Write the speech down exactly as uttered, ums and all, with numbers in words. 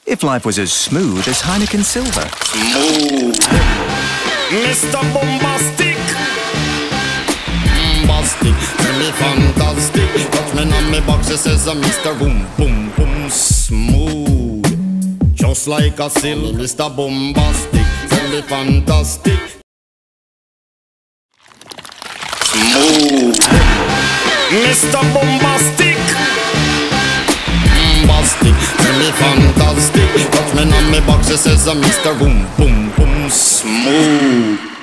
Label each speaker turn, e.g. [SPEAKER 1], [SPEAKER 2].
[SPEAKER 1] If life was as smooth as Heineken Silver.
[SPEAKER 2] Smooth. Mister Bombastic. Bombastic. Tell me fantastic. Touch me on me box, she says I'm Mister Boom, boom, boom. Smooth. Just like a silver. Mister Bombastic. Tell me fantastic. Smooth. Mister Bombastic. Bombastic, tell me fantastic. Touch me on me box, she says I'm Mister Boom, boom, boom. Smooth.